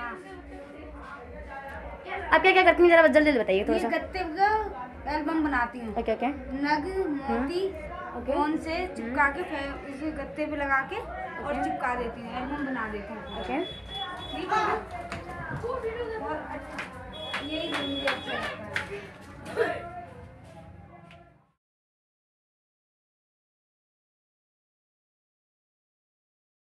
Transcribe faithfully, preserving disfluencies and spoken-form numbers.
आप क्या क्या करती हैं जरा जल्दी बताइए थोड़ा सा। गत्ते का एल्बम बनाती हूँ। Okay okay. नग मोती कौन से चिपका के फिर उसे गत्ते पे लगा के और चिपका देती हूँ, एल्बम बना देती हूँ। ओके ठीक है।